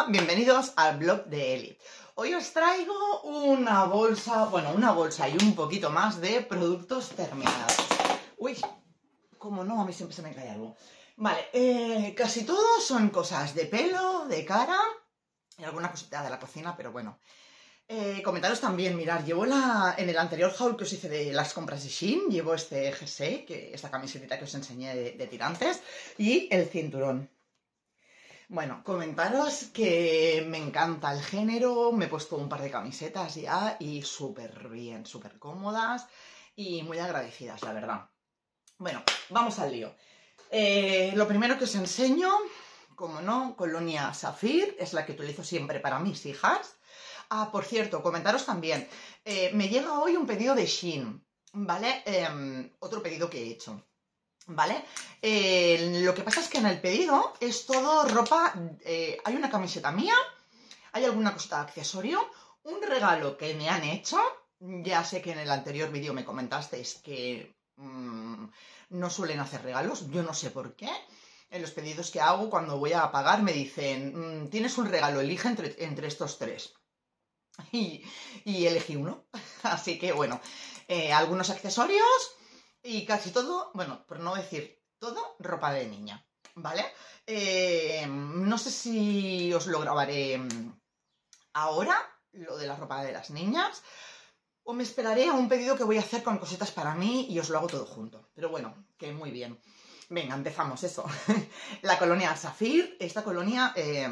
bienvenidos al blog de Eli. Hoy os traigo una bolsa y un poquito más de productos terminados. Uy, como no, a mí siempre se me cae algo. Vale, casi todos son cosas de pelo, de cara y alguna cosita de la cocina, pero bueno. Comentaros también, mirad, llevo en el anterior haul que os hice de las compras de Shein, llevo este jersey, esta camiseta que os enseñé de tirantes, y el cinturón. Bueno, comentaros que me encanta el género, me he puesto un par de camisetas ya y súper bien, súper cómodas y muy agradecidas, la verdad. Bueno, vamos al lío. Lo primero que os enseño, como no, Colonia Saphir, es la que utilizo siempre para mis hijas. Ah, por cierto, comentaros también, me llega hoy un pedido de Shein, ¿vale? Otro pedido que he hecho. ¿Vale? Lo que pasa es que en el pedido es todo ropa, hay una camiseta mía, hay alguna cosita de accesorio, un regalo que me han hecho, ya sé que en el anterior vídeo me comentasteis que no suelen hacer regalos, yo no sé por qué. En los pedidos que hago, cuando voy a pagar, me dicen, tienes un regalo, elige entre estos tres. Y elegí uno, así que bueno, algunos accesorios. Y casi todo, bueno, por no decir todo, ropa de niña, ¿vale? No sé si os lo grabaré ahora, lo de la ropa de las niñas, o me esperaré a un pedido que voy a hacer con cositas para mí y os lo hago todo junto. Pero bueno, que muy bien. Venga, empezamos eso. La colonia Saphir, esta colonia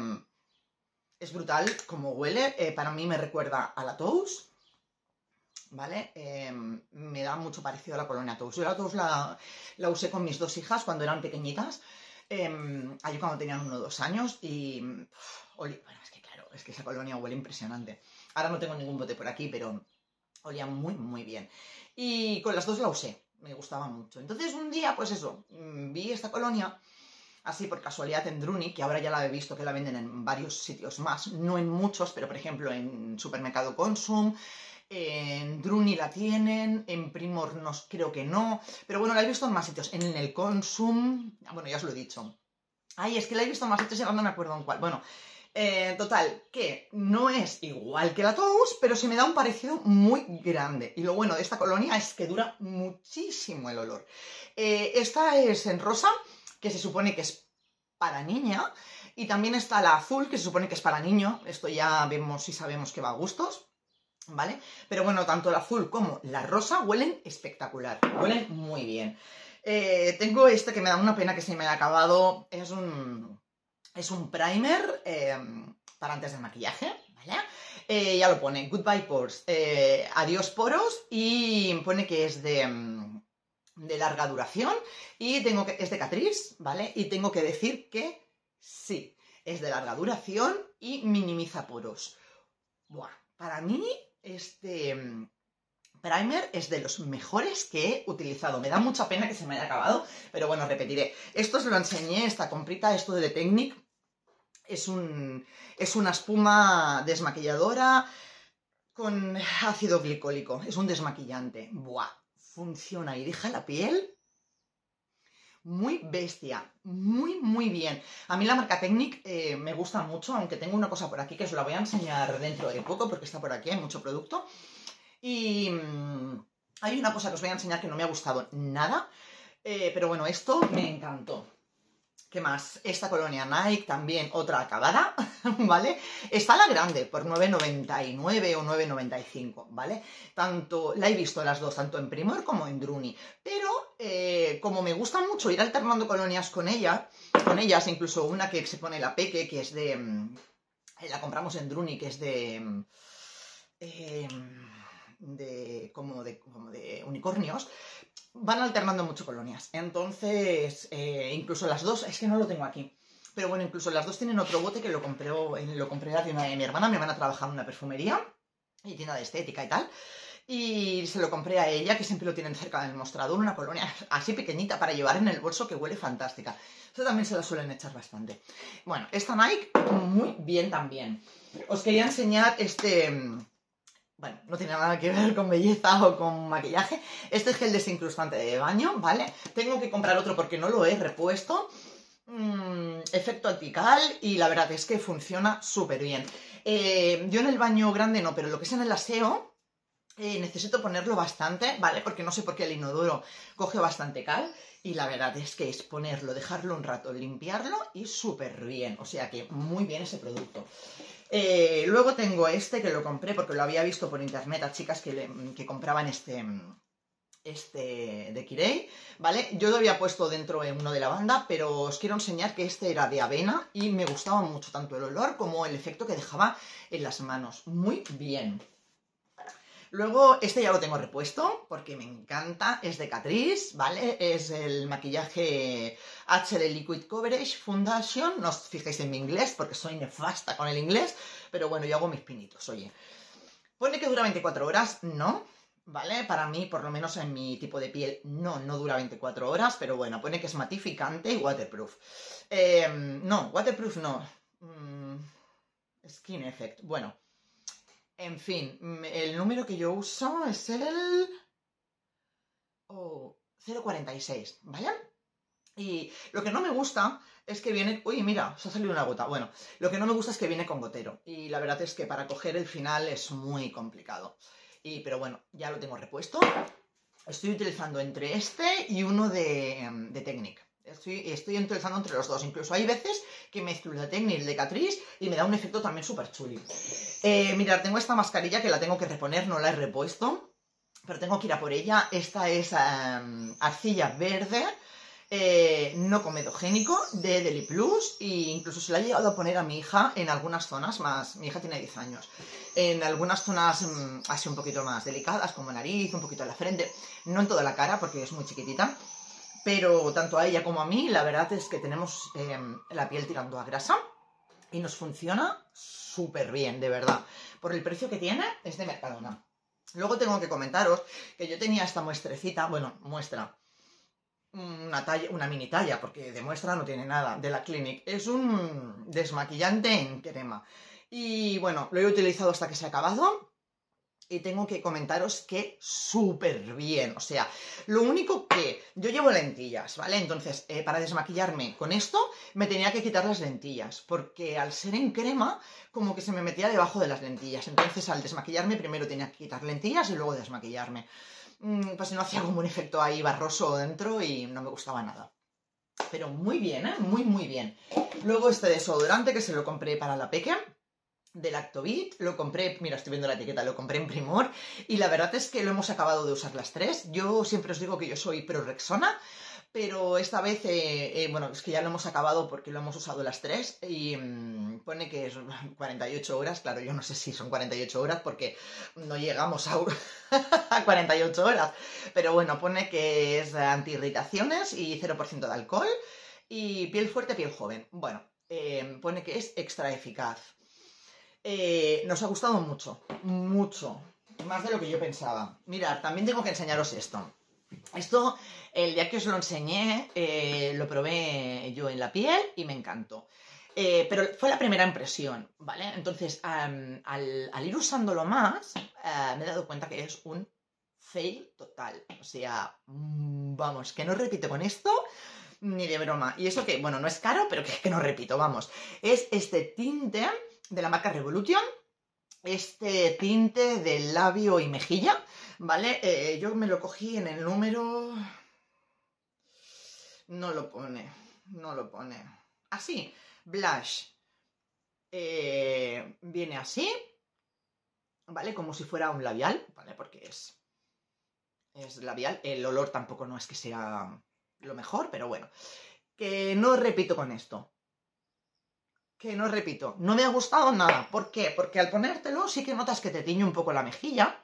es brutal como huele, para mí me recuerda a la Tous. ¿Vale? Me da mucho parecido a la colonia Tous. Yo la Tous la usé con mis dos hijas cuando eran pequeñitas, allí cuando tenían 1 o 2 años y... bueno, es que claro, es que esa colonia huele impresionante. Ahora no tengo ningún bote por aquí, pero olía muy, muy bien. Y con las dos la usé, me gustaba mucho. Entonces un día, pues eso, vi esta colonia, así por casualidad en Druni, que ahora ya la he visto que la venden en varios sitios más, no en muchos, pero por ejemplo en Supermercado Consum, en Druni la tienen, en Primor no, creo que no, pero bueno, la he visto en más sitios, en el Consum, bueno, ya os lo he dicho. Ay, es que la he visto en más sitios y ahora no me acuerdo en cuál. Bueno, total, que no es igual que la Tous, pero se me da un parecido muy grande. Y lo bueno de esta colonia es que dura muchísimo el olor. Esta es en rosa, que se supone que es para niña, y también está la azul, que se supone que es para niño. Esto ya vemos y sabemos que va a gustos, ¿vale? Pero bueno, tanto el azul como la rosa huelen espectacular, huelen muy bien. Tengo este que me da una pena que se me haya acabado, es un primer para antes del maquillaje, ¿vale? Ya lo pone, Goodbye Pores, adiós poros, y pone que es de larga duración, y es de Catrice, ¿vale? Y tengo que decir que sí, es de larga duración y minimiza poros. Buah, para mí este primer es de los mejores que he utilizado. Me da mucha pena que se me haya acabado, pero bueno, repetiré. Esto os lo enseñé, esta comprita, esto de The Technique. Es una espuma desmaquilladora con ácido glicólico. Es un desmaquillante. Buah, funciona y deja la piel muy bestia, muy, muy bien. A mí la marca Technique me gusta mucho, aunque tengo una cosa por aquí que os la voy a enseñar dentro de poco, porque está por aquí, hay mucho producto. Y hay una cosa que os voy a enseñar que no me ha gustado nada, pero bueno, esto me encantó. ¿Qué más? Esta colonia Nike, también otra acabada, ¿vale? Está la grande, por 9,99 o 9,95, ¿vale? La he visto las dos, tanto en Primor como en Druni. Pero, como me gusta mucho ir alternando colonias con ellas, incluso una que se pone la Peque, que es de... la compramos en Druni, que es como de unicornios, van alternando mucho colonias. Entonces, incluso las dos, es que no lo tengo aquí, pero bueno, incluso las dos tienen otro bote que lo compré a la tienda de mi hermana. Mi hermana trabaja en una perfumería y tienda de estética y tal, y se lo compré a ella, que siempre lo tienen cerca del mostrador, una colonia así pequeñita para llevar en el bolso que huele fantástica. Eso también se la suelen echar bastante. Bueno, esta Nike, muy bien también. Os quería enseñar bueno, no tiene nada que ver con belleza o con maquillaje. Este es gel desincrustante de baño, ¿vale? Tengo que comprar otro porque no lo he repuesto. efecto alpical y la verdad es que funciona súper bien. Yo en el baño grande no, pero lo que es en el aseo necesito ponerlo bastante, ¿vale? Porque no sé por qué el inodoro coge bastante cal y la verdad es que es ponerlo, dejarlo un rato, limpiarlo y súper bien, o sea que muy bien ese producto. Luego tengo este que lo compré porque lo había visto por internet a chicas que compraban este de Kirei, ¿vale? Yo lo había puesto dentro de uno de lavanda, pero os quiero enseñar que este era de avena y me gustaba mucho tanto el olor como el efecto que dejaba en las manos. Muy bien. Luego, este ya lo tengo repuesto porque me encanta, es de Catrice, ¿vale? Es el maquillaje HD Liquid Coverage Foundation, no os fijéis en mi inglés porque soy nefasta con el inglés, pero bueno, yo hago mis pinitos, oye. Pone que dura 24 horas, no, ¿vale? Para mí, por lo menos en mi tipo de piel, no dura 24 horas, pero bueno, pone que es matificante y waterproof. No, waterproof no. Skin Effect, bueno. En fin, el número que yo uso es el 0,46, ¿vale? Y lo que no me gusta es que viene... Uy, mira, se ha salido una gota. Bueno, lo que no me gusta es que viene con gotero. Y la verdad es que para coger el final es muy complicado. Pero bueno, ya lo tengo repuesto. Estoy utilizando entre este y uno de Technic. Estoy utilizando entre los dos. Incluso hay veces que mezclo el de Technic y el de Catrice y me da un efecto también súper chuli. Mirad, tengo esta mascarilla que la tengo que reponer, no la he repuesto, pero tengo que ir a por ella. Esta es arcilla verde, no comedogénico, de Deli Plus, e incluso se la he llegado a poner a mi hija en algunas zonas más. Mi hija tiene 10 años. En algunas zonas así un poquito más delicadas, como nariz, un poquito en la frente, no en toda la cara porque es muy chiquitita. Pero tanto a ella como a mí, la verdad es que tenemos la piel tirando a grasa y nos funciona súper bien, de verdad. Por el precio que tiene, es de Mercadona. Luego tengo que comentaros que yo tenía esta muestrecita, bueno, muestra, una mini talla, porque de muestra no tiene nada, de la Clinique. Es un desmaquillante en crema. Y bueno, lo he utilizado hasta que se ha acabado. Y tengo que comentaros que súper bien, o sea, lo único que yo llevo lentillas, ¿vale? Entonces, para desmaquillarme con esto, me tenía que quitar las lentillas, porque al ser en crema, como que se me metía debajo de las lentillas. Entonces, al desmaquillarme, primero tenía que quitar lentillas y luego desmaquillarme. Pues no hacía como un efecto ahí barroso dentro y no me gustaba nada. Pero muy bien, ¿eh? Muy, muy bien. Luego este desodorante que se lo compré para la peque, de Lactovit, lo compré, mira, estoy viendo la etiqueta, lo compré en Primor y la verdad es que lo hemos acabado de usar las tres. Yo siempre os digo que yo soy pro Rexona, pero esta vez, bueno, es que ya lo hemos acabado porque lo hemos usado las tres y pone que es 48 horas, claro, yo no sé si son 48 horas porque no llegamos a 48 horas, pero bueno, pone que es antiirritaciones y 0% de alcohol y piel fuerte, piel joven. Bueno, pone que es extra eficaz. Nos ha gustado mucho, mucho, más de lo que yo pensaba. Mirad, también tengo que enseñaros esto. Esto, el día que os lo enseñé, lo probé yo en la piel y me encantó. Pero fue la primera impresión, ¿vale? Entonces, al ir usándolo más, me he dado cuenta que es un fail total. O sea, vamos, que no repito con esto ni de broma. Y eso que, bueno, no es caro, pero que no repito, vamos. Es este tinte de la marca Revolution, este tinte de labio y mejilla, ¿vale? Yo me lo cogí en el número... No lo pone, no lo pone. Así, blush. Viene así, ¿vale? Como si fuera un labial, ¿vale? Porque es labial. El olor tampoco no es que sea lo mejor, pero bueno. Que no repito con esto. Que no repito, no me ha gustado nada. ¿Por qué? Porque al ponértelo sí que notas que te tiñe un poco la mejilla,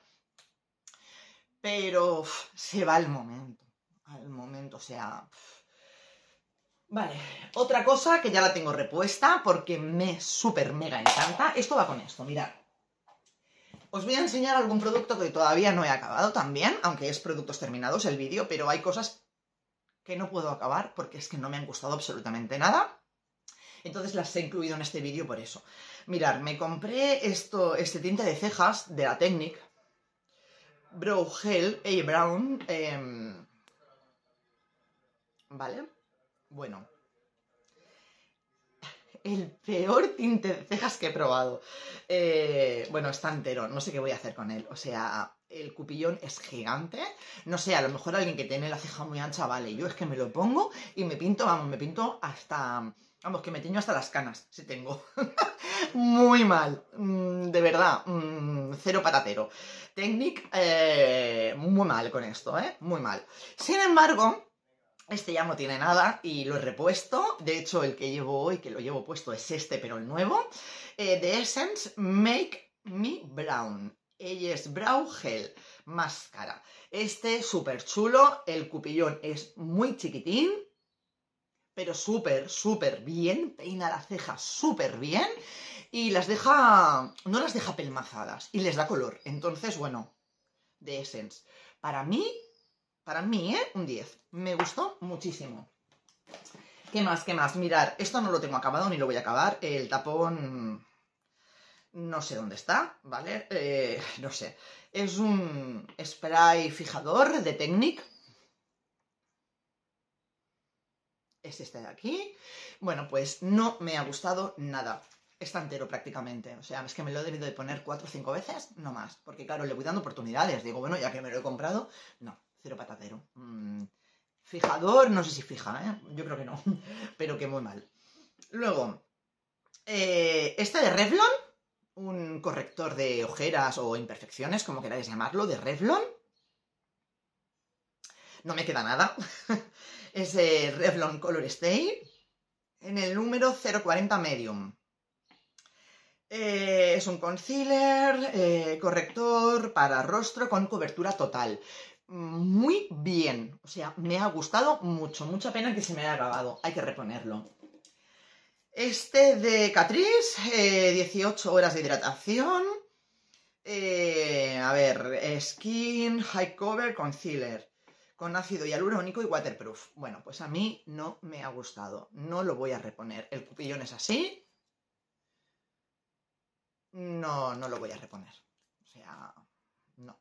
pero se va al momento, o sea... Vale, otra cosa que ya la tengo repuesta porque me súper mega encanta. Esto va con esto, mirad. Os voy a enseñar algún producto que todavía no he acabado también, aunque es productos terminados el vídeo, pero hay cosas que no puedo acabar porque es que no me han gustado absolutamente nada. Entonces las he incluido en este vídeo por eso. Mirad, me compré este tinte de cejas de la Technic, Brow Gel A Brown, ¿vale? Bueno, el peor tinte de cejas que he probado. Bueno, está entero, no sé qué voy a hacer con él. O sea, el cupillón es gigante. No sé, a lo mejor alguien que tiene la ceja muy ancha, vale. Yo es que me lo pongo y me pinto, vamos, me pinto hasta... Vamos, que me tiño hasta las canas, si tengo. Muy mal, de verdad, cero patatero. Technic, muy mal con esto, muy mal. Sin embargo, este ya no tiene nada y lo he repuesto. De hecho, el que llevo hoy, que lo llevo puesto, es este, pero el nuevo. The Essence Make Me Brown. Ella es Brow Gel, máscara. Este, súper chulo. El cupillón es muy chiquitín, pero súper bien. Peina las cejas súper bien. Y las deja, no las deja pelmazadas. Y les da color. Entonces, bueno, The Essence. Para mí, un 10. Me gustó muchísimo. ¿Qué más? ¿Qué más? Mirad, esto no lo tengo acabado ni lo voy a acabar. El tapón... No sé dónde está, ¿vale? No sé. Es un spray fijador de Technic. Es este de aquí. Bueno, pues no me ha gustado nada. Está entero prácticamente. O sea, es que me lo he debido de poner 4 o 5 veces, no más. Porque claro, le voy dando oportunidades. Digo, bueno, ya que me lo he comprado, no, cero patatero. Fijador, no sé si fija, yo creo que no. Pero que muy mal. Luego, este de Revlon, un corrector de ojeras o imperfecciones, como queráis llamarlo, de Revlon. No me queda nada. Es Revlon Color Stay en el número 040 Medium. Es un concealer, corrector para rostro con cobertura total. Muy bien, o sea, me ha gustado mucho. Mucha pena que se me haya acabado, hay que reponerlo. Este de Catrice, 18 horas de hidratación. A ver, Skin High Cover Concealer con ácido hialurónico y waterproof. Bueno, pues a mí no me ha gustado, no lo voy a reponer. El cupillón es así. No lo voy a reponer. O sea, no.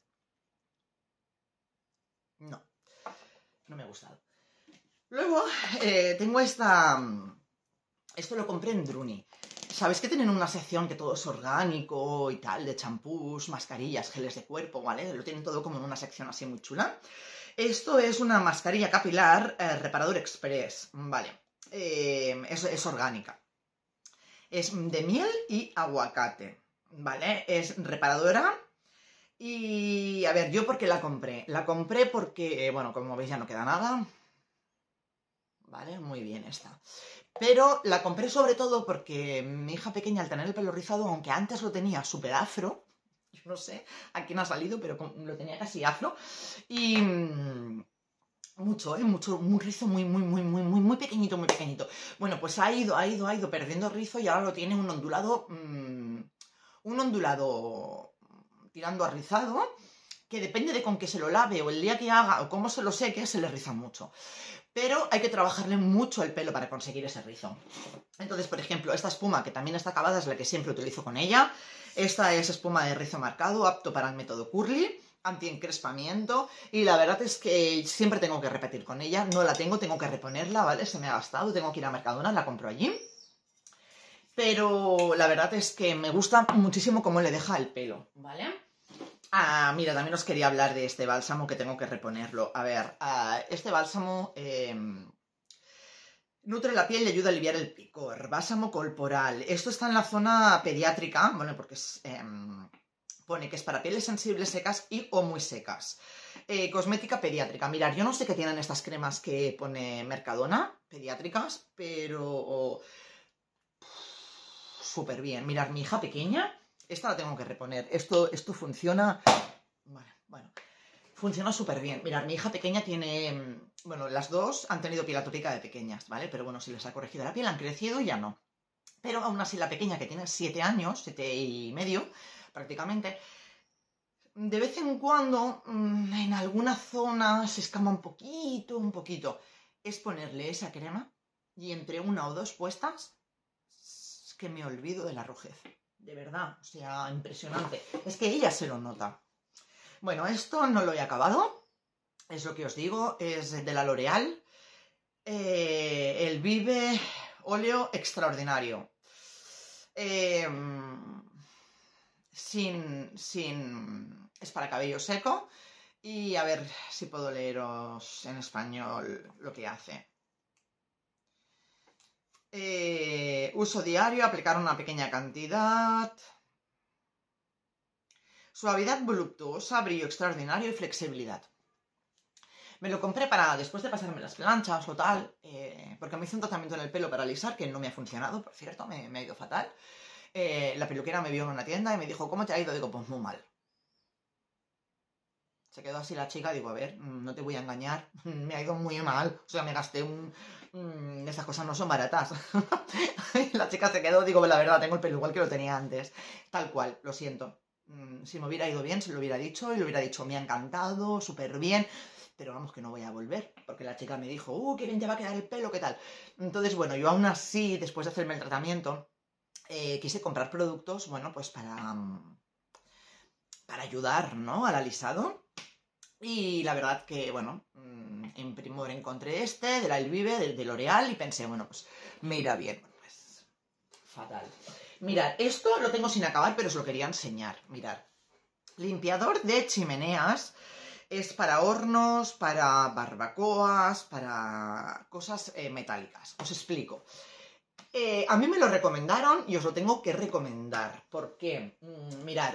No me ha gustado. Luego, tengo esta... Esto lo compré en Druni. ¿Sabéis que tienen una sección que todo es orgánico y tal, de champús, mascarillas, geles de cuerpo, ¿vale? Lo tienen todo como en una sección así muy chula. Esto es una mascarilla capilar reparador express, ¿vale? Es orgánica. Es de miel y aguacate, ¿vale? Es reparadora. Y, a ver, ¿yo por qué la compré? La compré porque, bueno, como veis ya no queda nada. Vale, muy bien esta. Pero la compré sobre todo porque mi hija pequeña, al tener el pelo rizado, aunque antes lo tenía súper afro, yo no sé a quién ha salido, pero lo tenía casi afro, y mucho, un rizo muy pequeñito, muy pequeñito. Bueno, pues ha ido perdiendo rizo y ahora lo tiene un ondulado tirando a rizado, que depende de con qué se lo lave o el día que haga o cómo se lo seque, se le riza mucho. Pero hay que trabajarle mucho el pelo para conseguir ese rizo. Entonces, por ejemplo, esta espuma que también está acabada es la que siempre utilizo con ella. Esta es espuma de rizo marcado, apto para el método curly, anti-encrespamiento. Y la verdad es que siempre tengo que repetir con ella. No la tengo que reponerla, ¿vale? Se me ha gastado, tengo que ir a Mercadona, la compro allí. Pero la verdad es que me gusta muchísimo cómo le deja el pelo, ¿vale? Mira, también os quería hablar de este bálsamo que tengo que reponerlo. A ver, este bálsamo nutre la piel y ayuda a aliviar el picor. Bálsamo corporal. Esto está en la zona pediátrica, bueno, porque pone que es para pieles sensibles, secas y o muy secas. Cosmética pediátrica. Mirad, yo no sé qué tienen estas cremas que pone Mercadona, pediátricas, pero... súper bien. Mirad, mi hija pequeña... Esta la tengo que reponer. Esto funciona... Bueno, funciona súper bien. Mirad, mi hija pequeña tiene... Bueno, las dos han tenido piel atópica de pequeñas, ¿vale? Pero bueno, si les ha corregido la piel, han crecido y ya no. Pero aún así la pequeña, que tiene 7 años, 7 y medio, prácticamente, de vez en cuando, en alguna zona se escama un poquito. Es ponerle esa crema y entre una o dos puestas, es que me olvido de la rojez. De verdad, o sea, impresionante. Es que ella se lo nota. Bueno, esto no lo he acabado. Es lo que os digo, es de la L'Oréal. El Vive óleo extraordinario. Es para cabello seco. Y a ver si puedo leeros en español lo que hace. Uso diario, aplicar una pequeña cantidad. Suavidad voluptuosa, brillo extraordinario y flexibilidad. Me lo compré para después de pasarme las planchas o tal, porque me hice un tratamiento en el pelo para alisar, que no me ha funcionado, por cierto, me ha ido fatal. La peluquera me vio en una tienda y me dijo, ¿cómo te ha ido? Digo, pues muy mal. Se quedó así la chica, digo, a ver, no te voy a engañar, me ha ido muy mal, o sea, me gasté esas cosas no son baratas. La chica se quedó, digo, la verdad, tengo el pelo igual que lo tenía antes, tal cual, lo siento. Si me hubiera ido bien, se lo hubiera dicho, y le hubiera dicho, me ha encantado, súper bien, pero vamos, que no voy a volver, porque la chica me dijo, qué bien te va a quedar el pelo, ¿qué tal? Entonces, bueno, yo aún así, después de hacerme el tratamiento, quise comprar productos, bueno, pues para ayudar, ¿no?, al alisado. Y la verdad que, bueno, en Primor encontré este, de la Elvive, de L'Oreal, y pensé, bueno, pues me irá bien. Pues, fatal. Mirad, esto lo tengo sin acabar, pero os lo quería enseñar. Mirad. Limpiador de chimeneas. Es para hornos, para barbacoas, para cosas metálicas. Os explico. A mí me lo recomendaron y os lo tengo que recomendar. ¿Por qué? Mirad.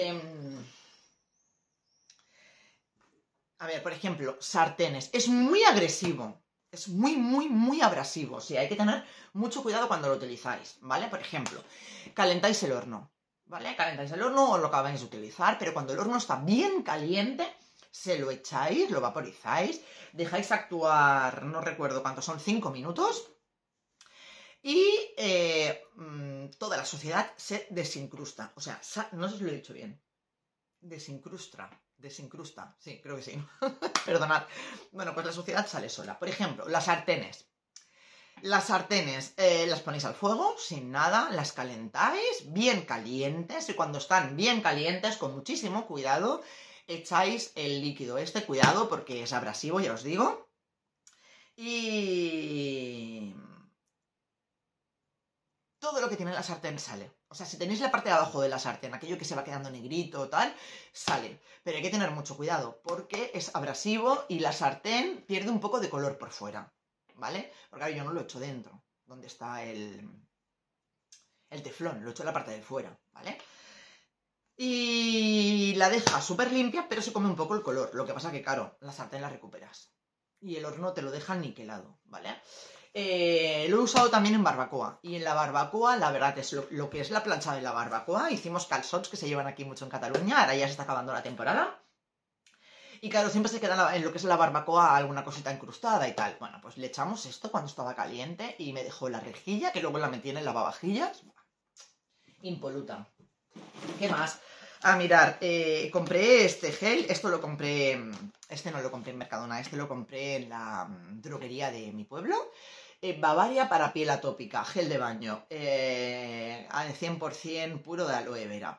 A ver, por ejemplo, sartenes. Es muy agresivo. Es muy, muy, muy abrasivo. O sea, hay que tener mucho cuidado cuando lo utilizáis, ¿vale? Por ejemplo, calentáis el horno, ¿vale? Calentáis el horno o lo acabáis de utilizar, pero cuando el horno está bien caliente, se lo echáis, lo vaporizáis, dejáis actuar, no recuerdo cuántos son, 5 minutos, y toda la suciedad se desincrusta. O sea, no sé si lo he dicho bien. Desincrusta, sí, creo que sí. Perdonad. Bueno, pues la suciedad sale sola. Por ejemplo, las sartenes. Las sartenes las ponéis al fuego, sin nada, las calentáis bien calientes, y cuando están bien calientes, con muchísimo cuidado, echáis el líquido este, cuidado, porque es abrasivo, ya os digo. Y todo lo que tiene la sartén sale. O sea, si tenéis la parte de abajo de la sartén, aquello que se va quedando negrito o tal, sale. Pero hay que tener mucho cuidado, porque es abrasivo y la sartén pierde un poco de color por fuera, ¿vale? Porque ahora yo no lo he hecho dentro, donde está el teflón, lo he hecho en la parte de fuera, ¿vale? Y la deja súper limpia, pero se come un poco el color. Lo que pasa que, claro, la sartén la recuperas. Y el horno te lo deja niquelado, ¿vale? Lo he usado también en barbacoa. Y en la barbacoa, la verdad es lo que es la plancha de la barbacoa. Hicimos calçots que se llevan aquí mucho en Cataluña. Ahora ya se está acabando la temporada. Y claro, siempre se queda en lo que es la barbacoa alguna cosita incrustada y tal. Bueno, pues le echamos esto cuando estaba caliente y me dejó la rejilla, que luego la metí en el lavavajillas. Impoluta. ¿Qué más? Mirar, compré este gel. Esto lo compré... Este no lo compré en Mercadona. Este lo compré en la droguería de mi pueblo. Bavaria para piel atópica, gel de baño, al 100% puro de aloe vera.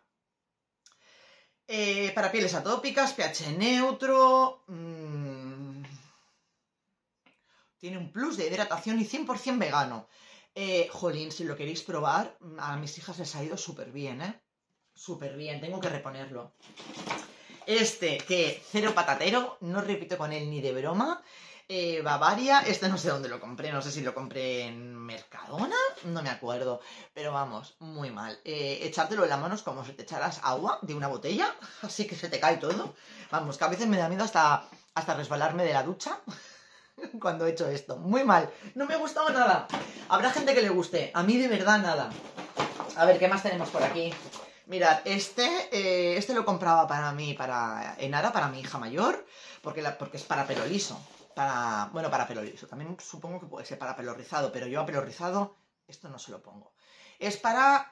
Para pieles atópicas, pH neutro, tiene un plus de hidratación y 100% vegano. Jolín, si lo queréis probar, a mis hijas les ha ido súper bien, súper bien, tengo que reponerlo. Este, que cero patatero, no repito con él ni de broma. Bavaria, este no sé dónde lo compré, no sé si lo compré en Mercadona, no me acuerdo, pero vamos, muy mal. Echártelo en las manos como si te echaras agua de una botella, así que se te cae todo. Vamos, que a veces me da miedo hasta resbalarme de la ducha cuando he hecho esto. Muy mal, no me ha gustado nada. Habrá gente que le guste, a mí de verdad nada. A ver, ¿qué más tenemos por aquí? Mirad, este lo compraba para mí, para Enara, para mi hija mayor, porque es para pelo liso. Para pelo liso. También supongo que puede ser para pelo rizado, pero yo a pelo rizado esto no se lo pongo. Es para...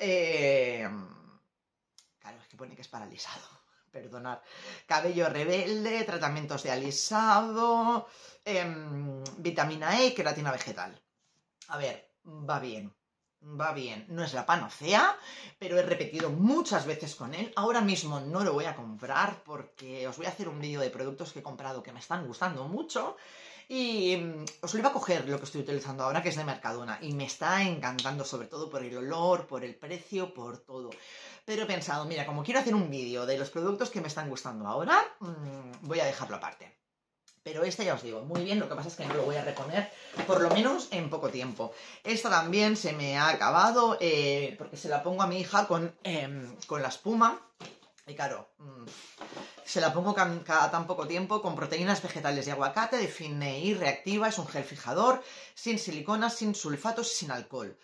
Claro, es que pone que es para alisado. Perdonad. Cabello rebelde, tratamientos de alisado, vitamina E y queratina vegetal. A ver, va bien. Va bien, no es la panacea, pero he repetido muchas veces con él. Ahora mismo no lo voy a comprar porque os voy a hacer un vídeo de productos que he comprado que me están gustando mucho. Y os lo iba a coger lo que estoy utilizando ahora, que es de Mercadona, y me está encantando, sobre todo por el olor, por el precio, por todo. Pero he pensado, mira, como quiero hacer un vídeo de los productos que me están gustando ahora, voy a dejarlo aparte. Pero este ya os digo, muy bien, lo que pasa es que no lo voy a reponer, por lo menos en poco tiempo. Esta también se me ha acabado, porque se la pongo a mi hija con la espuma. Y claro, se la pongo cada tan poco tiempo con proteínas vegetales y aguacate, define y reactiva, es un gel fijador, sin silicona, sin sulfatos y sin alcohol.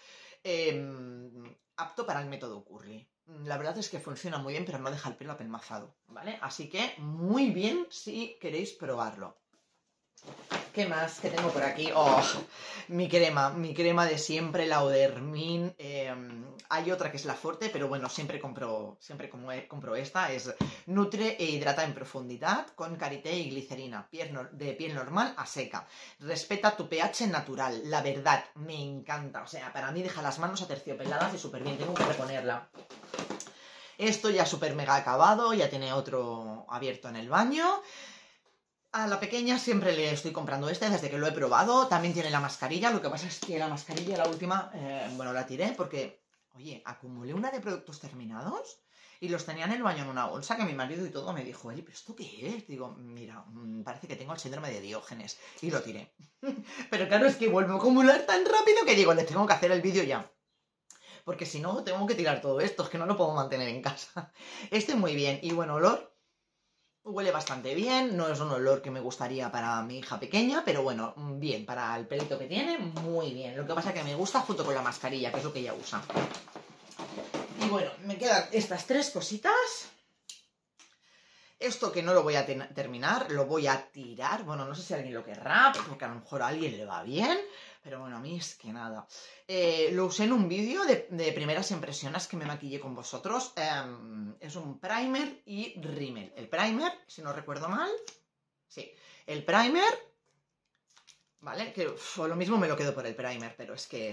Apto para el método curly. La verdad es que funciona muy bien, pero no deja el pelo apelmazado, ¿vale? Así que muy bien si queréis probarlo. ¿Qué más que tengo por aquí? ¡Oh! Mi crema de siempre, la Odermin. Hay otra que es la Forte, pero bueno, siempre compro esta. Es nutre e hidrata en profundidad con karité y glicerina. De piel normal a seca. Respeta tu pH natural. La verdad, me encanta. O sea, para mí deja las manos aterciopeladas y súper bien. Tengo que reponerla. Esto ya súper mega acabado. Ya tiene otro abierto en el baño. A la pequeña siempre le estoy comprando desde que lo he probado. También tiene la mascarilla. Lo que pasa es que la mascarilla, la última, bueno, la tiré porque, oye, acumulé una de productos terminados y los tenía en el baño en una bolsa que mi marido y todo me dijo, oye, ¿pero esto qué es? Digo, mira, parece que tengo el síndrome de Diógenes. Y lo tiré. Pero claro, es que vuelvo a acumular tan rápido que digo, les tengo que hacer el vídeo ya. Porque si no, tengo que tirar todo esto. Es que no lo puedo mantener en casa. Este muy bien. Y bueno, olor. Huele bastante bien, no es un olor que me gustaría para mi hija pequeña, pero bueno, bien, para el pelito que tiene, muy bien. Lo que pasa es que me gusta junto con la mascarilla, que es lo que ella usa. Y bueno, me quedan estas tres cositas. Esto que no lo voy a terminar, lo voy a tirar. Bueno, no sé si alguien lo querrá, porque a lo mejor a alguien le va bien. Pero bueno, a mí es que nada. Lo usé en un vídeo de primeras impresiones que me maquillé con vosotros. Es un primer y rímel. El primer, si no recuerdo mal. Sí, el primer. ¿Vale? Que lo mismo me lo quedo por el primer, pero es que...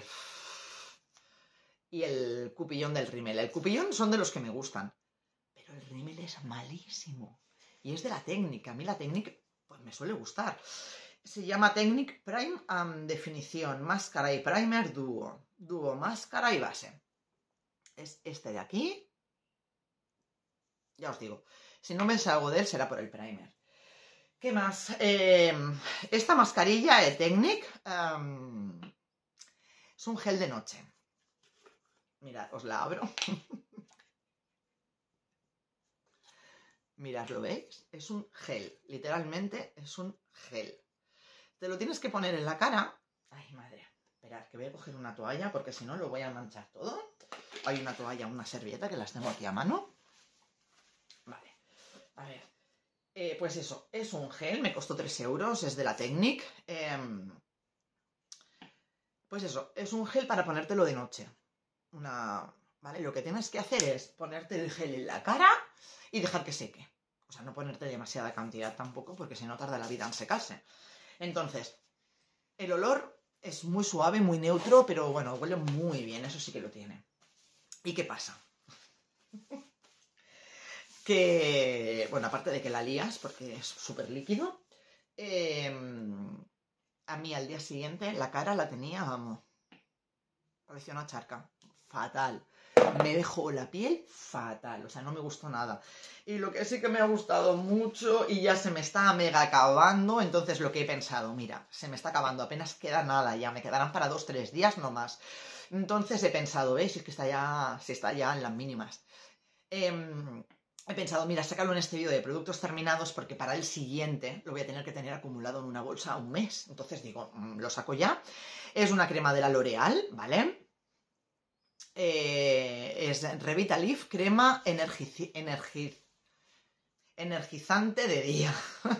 Y el cupillón del rímel. El cupillón son de los que me gustan. Pero el rímel es malísimo. Y es de la técnica. A mí la técnica, pues me suele gustar. Se llama Technic Prime and Definición. Máscara y primer dúo. Dúo, máscara y base. Es este de aquí. Ya os digo. Si no me salgo de él, será por el primer. ¿Qué más? Esta mascarilla de Technic es un gel de noche. Mirad, os la abro. Mirad, ¿lo veis? Es un gel. Literalmente es un gel. Te lo tienes que poner en la cara. Ay, madre. Esperad, que voy a coger una toalla porque si no lo voy a manchar todo. Hay una toalla, una servilleta que las tengo aquí a mano. Vale. A ver. Pues eso, es un gel, me costó 3 euros, es de la Technic. Pues eso, es un gel para ponértelo de noche. ¿Vale? Lo que tienes que hacer es ponerte el gel en la cara y dejar que seque. O sea, no ponerte demasiada cantidad tampoco, porque si no tarda la vida en secarse. Entonces, el olor es muy suave, muy neutro, pero bueno, huele muy bien, eso sí que lo tiene. ¿Y qué pasa? Que, bueno, aparte de que la lías, porque es súper líquido, a mí al día siguiente la cara la tenía, vamos, parecía una charca. Fatal. Me dejó la piel fatal, o sea, no me gustó nada. Y lo que sí que me ha gustado mucho y ya se me está mega acabando, entonces lo que he pensado, mira, se me está acabando, apenas queda nada ya, me quedarán para 2-3 días nomás. Entonces he pensado, ¿veis? Es que está ya en las mínimas. He pensado, mira, sácalo en este vídeo de productos terminados porque para el siguiente lo voy a tener que tener acumulado en una bolsa un mes. Entonces digo, lo saco ya. Es una crema de la L'Oreal, ¿vale? Es Revitalife crema energizante de día.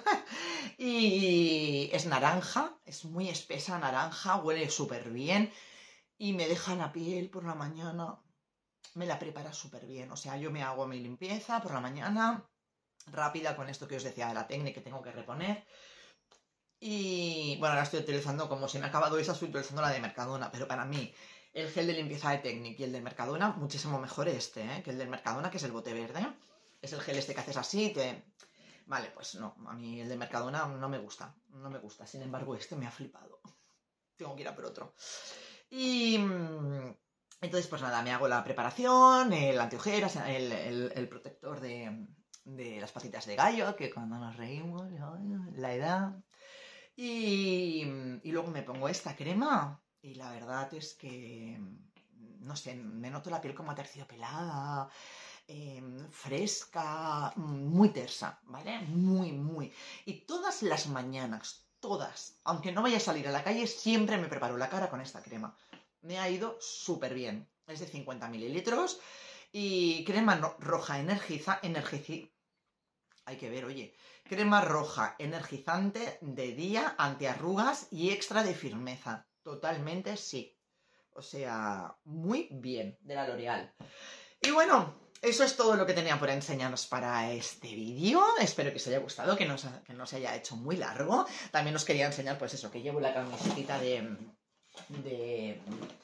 Y es naranja, es muy espesa naranja, huele súper bien y me deja la piel por la mañana, me la prepara súper bien. O sea, yo me hago mi limpieza por la mañana, rápida con esto que os decía de la técnica que tengo que reponer. Y bueno, ahora estoy utilizando, como se me ha acabado esa, estoy utilizando la de Mercadona, pero para mí el gel de limpieza de Technic y el del Mercadona, muchísimo mejor que el del Mercadona, que es el bote verde. Es el gel este que haces así, Vale, pues no, a mí el de Mercadona no me gusta, no me gusta. Sin embargo, este me ha flipado. Tengo que ir a por otro. Y entonces, pues nada, me hago la preparación, el antiojeras, el protector de las patitas de gallo, que cuando nos reímos, la edad. Y luego me pongo esta crema y la verdad es que, no sé, me noto la piel como aterciopelada, fresca, muy tersa, ¿vale? Muy. Y todas las mañanas, todas, aunque no vaya a salir a la calle, siempre me preparo la cara con esta crema. Me ha ido súper bien. Es de 50 mililitros y crema roja hay que ver, oye, crema roja energizante de día, antiarrugas y extra de firmeza. Totalmente sí. O sea, muy bien, de la L'Oréal. Y bueno, eso es todo lo que tenía por enseñaros para este vídeo. Espero que os haya gustado, que no se haya hecho muy largo. También os quería enseñar, pues eso, que llevo la camiseta de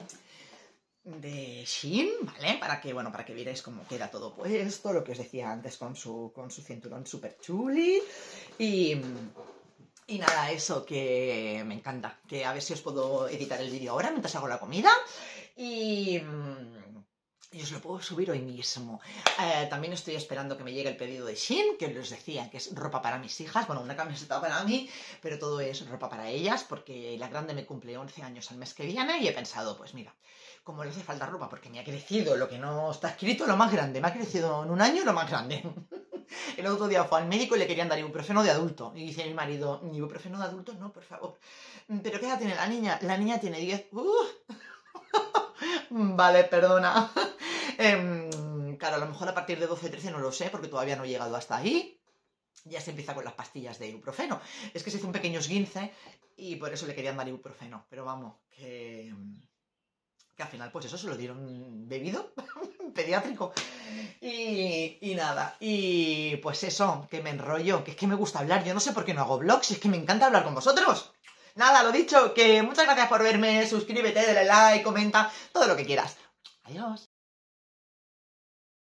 Shein, ¿vale? Para que vierais cómo queda todo puesto, lo que os decía antes con su cinturón súper chuli. Y nada, eso que me encanta, que a ver si os puedo editar el vídeo ahora mientras hago la comida. Y os lo puedo subir hoy mismo. También estoy esperando que me llegue el pedido de Shein, que os decía que es ropa para mis hijas. Bueno, una camiseta para mí, pero todo es ropa para ellas, porque la grande me cumple 11 años el mes que viene y he pensado, pues mira, como le hace falta ropa, porque me ha crecido lo que no está escrito, lo más grande. Me ha crecido en un año lo más grande. El otro día fue al médico y le querían dar ibuprofeno de adulto. Y dice mi marido, ¿ibuprofeno de adulto? No, por favor. ¿Pero qué edad tiene la niña? La niña tiene 10. Vale, perdona. Claro, a lo mejor a partir de 12 o 13 no lo sé, porque todavía no he llegado hasta ahí. Ya se empieza con las pastillas de ibuprofeno. Es que se hizo un pequeño esguince y por eso le querían dar ibuprofeno. Pero vamos, que al final, pues eso se lo dieron bebido, pediátrico. Y nada, y pues eso, que me enrollo, que es que me gusta hablar. Yo no sé por qué no hago vlogs, es que me encanta hablar con vosotros. Nada, lo dicho, que muchas gracias por verme, suscríbete, dale like, comenta, todo lo que quieras. Adiós.